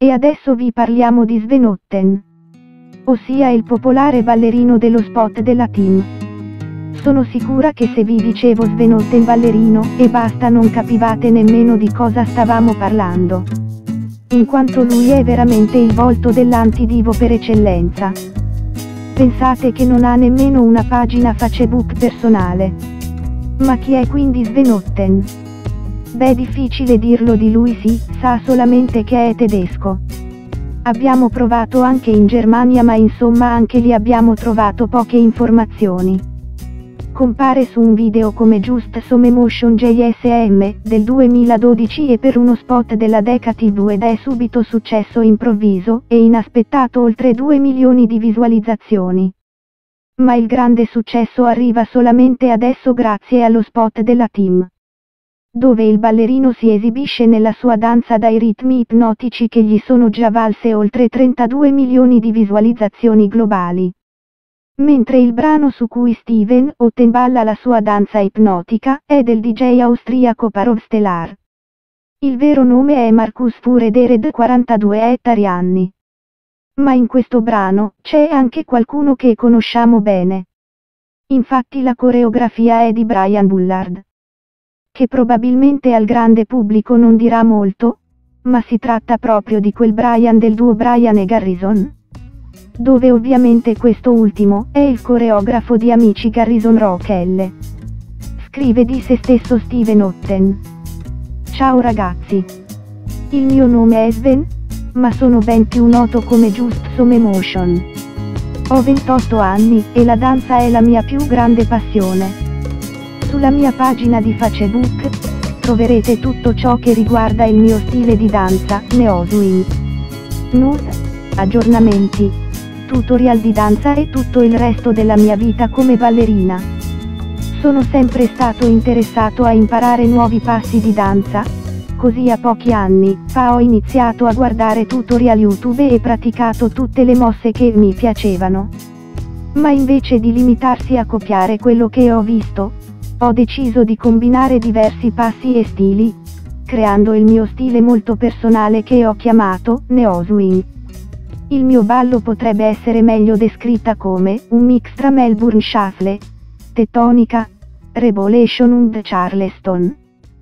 E adesso vi parliamo di Sven Otten, ossia il popolare ballerino dello spot della Team. Sono sicura che se vi dicevo Sven Otten ballerino e basta non capivate nemmeno di cosa stavamo parlando, in quanto lui è veramente il volto dell'antidivo per eccellenza. Pensate che non ha nemmeno una pagina Facebook personale. Ma chi è quindi Sven Otten? Beh, difficile dirlo di lui, si sa solamente che è tedesco. Abbiamo provato anche in Germania, ma insomma anche lì abbiamo trovato poche informazioni. Compare su un video come Just Some Emotion JSM del 2012 e per uno spot della Decca TV ed è subito successo improvviso e inaspettato, oltre 2 milioni di visualizzazioni. Ma il grande successo arriva solamente adesso grazie allo spot della Team, dove il ballerino si esibisce nella sua danza dai ritmi ipnotici che gli sono già valse oltre 32 milioni di visualizzazioni globali. Mentre il brano su cui Sven Otten balla la sua danza ipnotica è del DJ austriaco Parov Stellar. Il vero nome è Markus Furedered, 42 anni. Ma in questo brano c'è anche qualcuno che conosciamo bene. Infatti la coreografia è di Brian Bullard, che probabilmente al grande pubblico non dirà molto, ma si tratta proprio di quel Brian del duo Brian e Garrison, dove ovviamente questo ultimo è il coreografo di Amici Garrison Rock L. Scrive di se stesso Sven Otten: ciao ragazzi, il mio nome è Sven, ma sono ben più noto come Just Some Emotion. Ho 28 anni e la danza è la mia più grande passione. Sulla mia pagina di Facebook troverete tutto ciò che riguarda il mio stile di danza, neo-swing, news, aggiornamenti, tutorial di danza e tutto il resto della mia vita come ballerina. Sono sempre stato interessato a imparare nuovi passi di danza, così a pochi anni fa ho iniziato a guardare tutorial YouTube e praticato tutte le mosse che mi piacevano. Ma invece di limitarsi a copiare quello che ho visto, ho deciso di combinare diversi passi e stili, creando il mio stile molto personale che ho chiamato neo-swing. Il mio ballo potrebbe essere meglio descritta come un mix tra Melbourne Shuffle, Tettonica, Revolution and Charleston,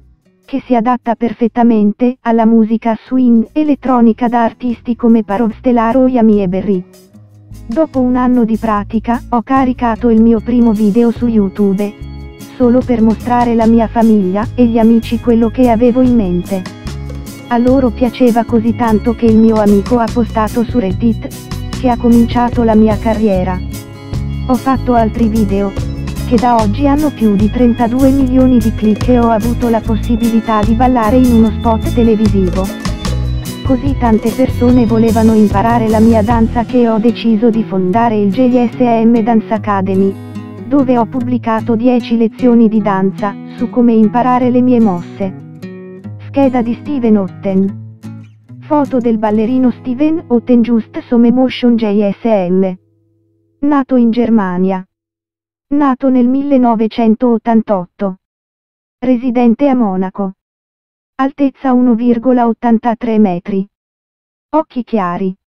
che si adatta perfettamente alla musica swing elettronica da artisti come Parov Stellar o Yami Berry. Dopo un anno di pratica, ho caricato il mio primo video su YouTube, solo per mostrare la mia famiglia e gli amici quello che avevo in mente. A loro piaceva così tanto che il mio amico ha postato su Reddit, che ha cominciato la mia carriera. Ho fatto altri video, che da oggi hanno più di 32 milioni di click e ho avuto la possibilità di ballare in uno spot televisivo. Così tante persone volevano imparare la mia danza che ho deciso di fondare il JSM Dance Academy, dove ho pubblicato 10 lezioni di danza, su come imparare le mie mosse. Scheda di Sven Otten. Foto del ballerino Sven Otten Just Some Emotion JSM. Nato in Germania. Nato nel 1988. Residente a Monaco. Altezza 1,83 metri. Occhi chiari.